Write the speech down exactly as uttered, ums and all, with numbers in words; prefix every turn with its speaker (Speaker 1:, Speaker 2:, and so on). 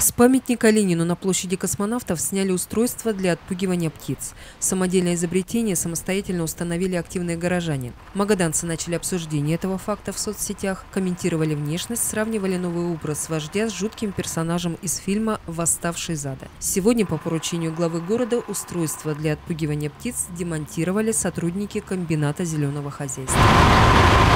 Speaker 1: С памятника Ленину на площади Космонавтов сняли устройство для отпугивания птиц. Самодельное изобретение самостоятельно установили активные горожане. Магаданцы начали обсуждение этого факта в соцсетях, комментировали внешность, сравнивали новый образ вождя с жутким персонажем из фильма «Восставший из ада». Сегодня по поручению главы города устройство для отпугивания птиц демонтировали сотрудники комбината зеленого хозяйства.